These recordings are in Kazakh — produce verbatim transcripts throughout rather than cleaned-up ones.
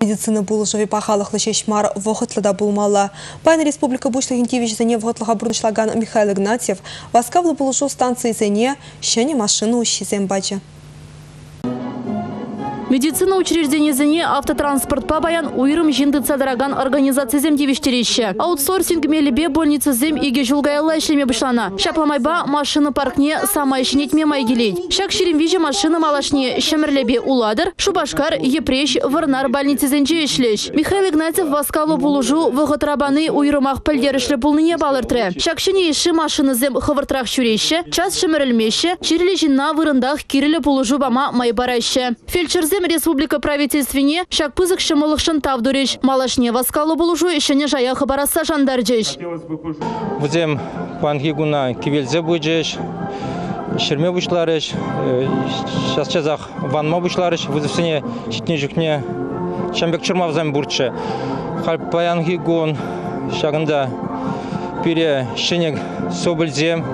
Медицина булышывы пахалықлы шешмар вғытлыда булмалы. Пайн республика бушлығын кевешізіне вғытлыға бұрыншылаған Михаил Игнатьев васкавлы булышу станции зене шәне машину ущезен бачы. Медицина учреждениесіне автотранспорт па баян уйрым жинды цадраган организациязем девештерещі. Аутсорсинг мелебе больницызем иге жылгайла ішлеме бұшлана. Шапламайба машины паркне сама ішінетме майгелейд. Шак шеремвеже машины малашне шамірлебе уладыр, шубашкар, епреш, варнар больницызенже ішлеш. Михаил Игнатьев васкалы булужу вғытрабаны уйрымақ пілдерішлі бұлныне балыртыры. Шакшыне іші машинызем хывыртрақ шүреші, час шамірлмеші, чирлі жинна вырындақ кирілі булужу бама майбарайшы. Фельдшерзем республика правительственне шак пызык шымылықшын тавдуреш. Малашне васкалы булужу ішіне жая хабараса жандарджеш. Візем пангигуна кивелзе бұйджеш, шерме бұшларыш, шас чазақ ванма бұшларыш, візіпсіне шетне жүкне шамбек чырмавзам бұртшы. Халп пангигун шагында пере шенек собылзем,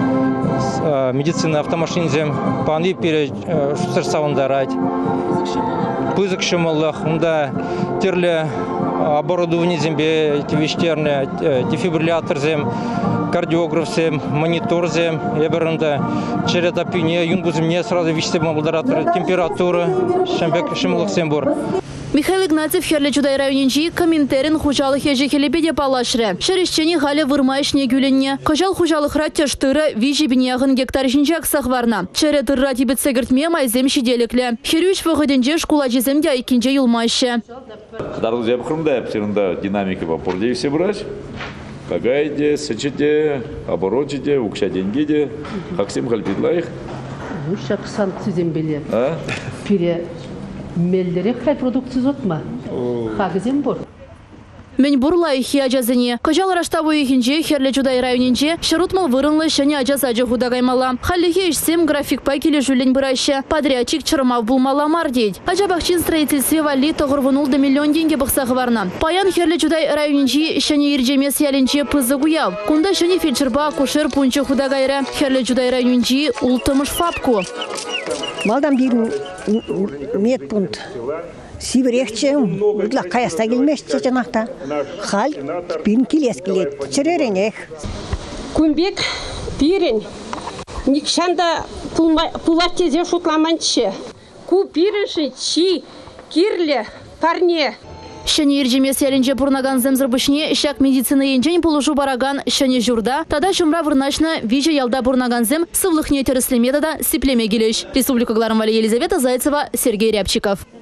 медицина автомашинзем, панви пере шусыр сауындарайд. Пызык шымылық, онда терлі оборудование зембе, вещерне, дефибриллятор зем, кардиограф зем, монитор зем, еберінде черетопине, юнгуземне сразу веществе модератор температуры, шамбек шымылық зем бұр. Михаил Игнатьев херлі чудай районенжи комментарин хужалық ежекелебеде палашыры. Шерещені халі вырмайшне гүленне. Қожал хужалық раттештыры вижи бінеғын гектар жинжак сақварна. Чере тұрра тибет сәгіртме майзем шиделіклі. Херюш вғыденже шкула жеземде айкенже юлмайшы. Қыдарлы зәбі қырымда әпсерінде динамика вапордей все брать. Кагайде, сычеде, оборотеде, укша денгеде. Хаксим халпидлайх. Ушак санкцизем беле. Пире мелдере қай продукция зотма? Хагызем бұр. Мен бурла ихи ажазыне. Кажал раштаву ихинже херлі жудай районенже шырутмал вырынлы шәне ажаз ажы худагаймала. Халлихе ішсем график пайкелі жүлін бұрайшы. Подрядчик чырмав булмала мар дейд. Ажабақчин строительстве вали тоғырвынулды миллион денге бұқсағы варна. Паян херлі жудай районенже шәне иржемес яленче пызы гуяв. Кунда шәне фельдшерба кушер пунчы худагайры. Херлі жудай районенже ултымыш фапку. Малдан бирін медпункт. Сибірекче, ұдла қаяста келмешче жанақта. Хал, бирін келес келет, чыреренех. Күмбек бирін, никшанда пулаттезе шутламанче. Ку бирінші чи, кирлі, парне. Шәне иржемес ялінже бұрнаган земзірбішіне шак медицина енжен полушу бараган шәне журда, тада шумра вырнашна вижа ялда бұрнаган зем сывлықне теріслемеді да сиплеме келеш. Республика Гларамвали Елизавета Зайцева, Сергей Рябчиков.